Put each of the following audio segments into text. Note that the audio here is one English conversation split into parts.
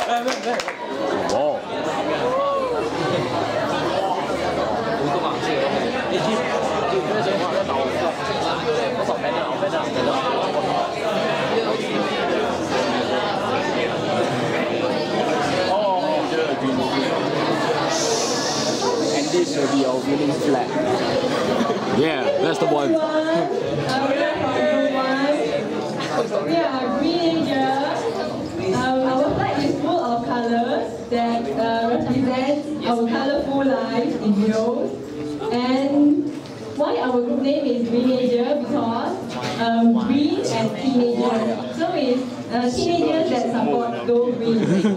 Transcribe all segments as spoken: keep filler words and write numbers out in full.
Wow. And this will be our winning flag. Yeah, that's the one. Yeah, Green Angel. Um, our flag is full of colors that uh, represent our colorful lives in heroes. And why our group name is Green Angel? Because um, green and teenagers. So it's uh, teenagers that support Go Green.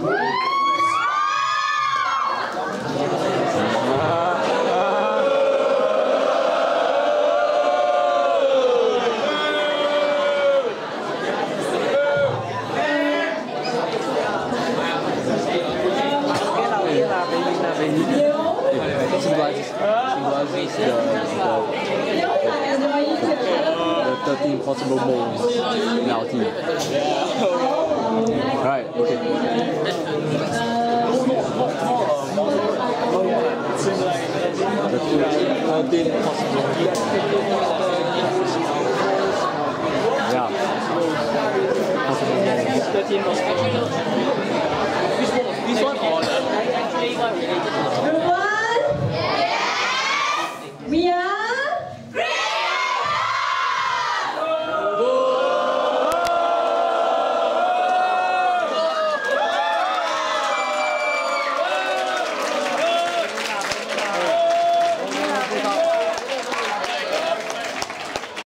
Symbolizes, symbolizes the, the, the thirteen possible moles in our team. Right, okay. The thirteen possible. Yeah. Possible moles.